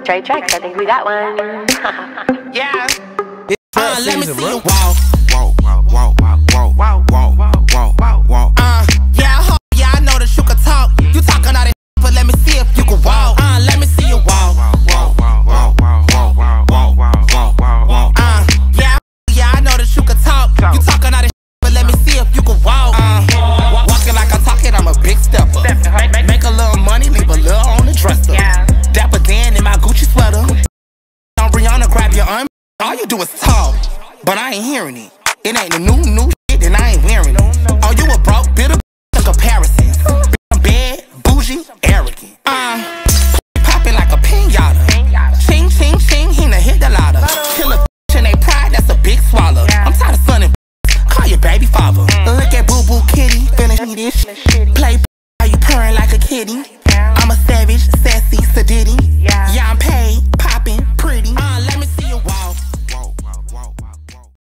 Trey Tracks, I think we got one. Yeah. Let me see you walk. Yeah, I know that you can talk. You talking all that, but let me see if you can walk. Let me see you walk. Yeah, I know that you can talk. You talking all that, but let me see if you can walk. Walking like I'm talking, I'm a big stepper. Make a little money, leave a little on the dresser. Dapper Dan in my Gucci sweater. On Rihanna, grab your arm. All you do is talk, but I ain't hearing it. It ain't the new shit, and I ain't wearing it. Oh, you a broke, bitter comparisons. I'm bad, bougie, arrogant. Popping like a pinata. Ching, ching, ching, he done hit the ladder. Kill a bitch and they pride, that's a big swallow. I'm tired of sunning, call your baby father. Look at Boo Boo Kitty, feeling this shit. Play, are you purring like a kitty? I'm a savage, sassy, sedity.